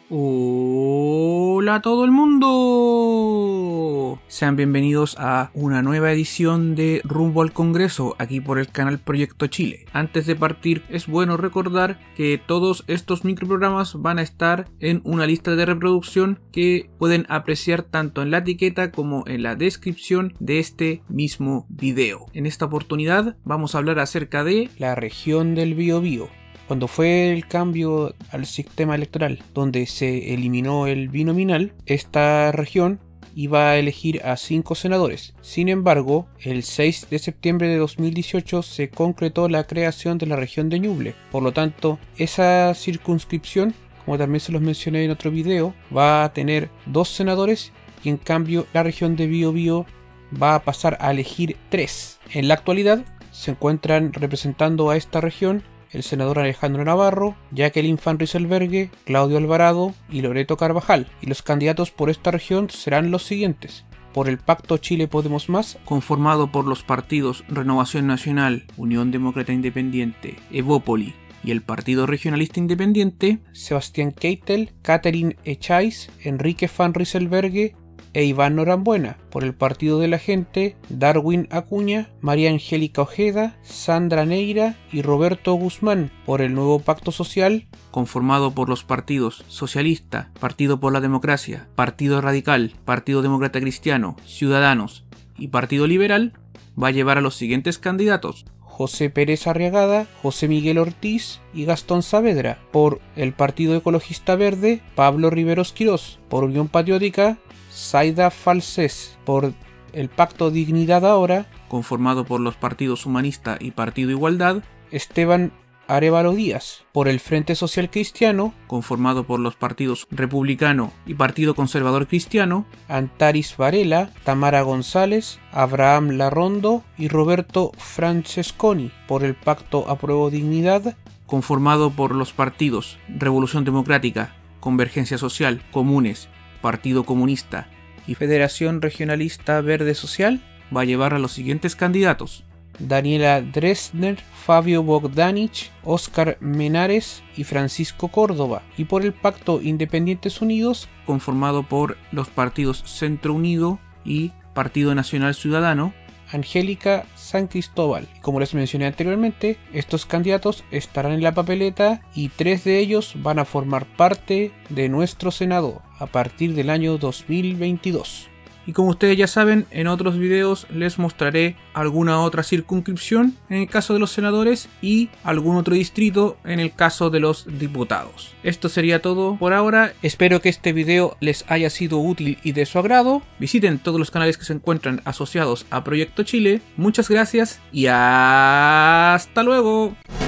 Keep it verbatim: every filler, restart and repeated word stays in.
Hola a todo el mundo, sean bienvenidos a una nueva edición de Rumbo al Congreso aquí por el canal Proyecto Chile. Antes de partir es bueno recordar que todos estos microprogramas van a estar en una lista de reproducción que pueden apreciar tanto en la etiqueta como en la descripción de este mismo video. En esta oportunidad vamos a hablar acerca de la región del Biobío. Cuando fue el cambio al sistema electoral, donde se eliminó el binominal, esta región iba a elegir a cinco senadores. Sin embargo, el seis de septiembre de dos mil dieciocho se concretó la creación de la región de Ñuble. Por lo tanto, esa circunscripción, como también se los mencioné en otro video, va a tener dos senadores y en cambio la región de Biobío va a pasar a elegir tres. En la actualidad se encuentran representando a esta región el senador Alejandro Navarro, Jacqueline Van Rysselberghe, Claudio Alvarado y Loreto Carvajal, y los candidatos por esta región serán los siguientes. Por el Pacto Chile Podemos Más, conformado por los partidos Renovación Nacional, Unión Demócrata Independiente, Evópoli y el Partido Regionalista Independiente, Sebastián Keitel, Catherine Echaiz, Enrique Van Rysselberghe e Iván Norambuena. Por el Partido de la Gente, Darwin Acuña, María Angélica Ojeda, Sandra Neira y Roberto Guzmán. Por el Nuevo Pacto Social, conformado por los partidos Socialista, Partido por la Democracia, Partido Radical, Partido Demócrata Cristiano, Ciudadanos y Partido Liberal, va a llevar a los siguientes candidatos: José Pérez Arriagada, José Miguel Ortiz y Gastón Saavedra. Por el Partido Ecologista Verde, Pablo Riveros Quirós. Por Unión Patriótica, Zaida Falsés. Por el Pacto Dignidad Ahora, conformado por los partidos Humanista y Partido Igualdad, Esteban Arévalo Díaz. Por el Frente Social Cristiano, conformado por los partidos Republicano y Partido Conservador Cristiano, Antaris Varela, Tamara González, Abraham Larrondo y Roberto Francesconi. Por el Pacto Apruebo Dignidad, conformado por los partidos Revolución Democrática, Convergencia Social, Comunes, Partido Comunista y Federación Regionalista Verde Social, va a llevar a los siguientes candidatos: Daniela Dresdner, Fabio Bogdanich, Óscar Menares y Francisco Córdoba. Y por el Pacto Independientes Unidos, conformado por los partidos Centro Unido y Partido Nacional Ciudadano, Angélica San Cristóbal. Como les mencioné anteriormente, estos candidatos estarán en la papeleta y tres de ellos van a formar parte de nuestro Senado a partir del año dos mil veintidós. Y como ustedes ya saben, en otros videos les mostraré alguna otra circunscripción en el caso de los senadores y algún otro distrito en el caso de los diputados. Esto sería todo por ahora. Espero que este video les haya sido útil y de su agrado. Visiten todos los canales que se encuentran asociados a Proyecto Chile. Muchas gracias y hasta luego.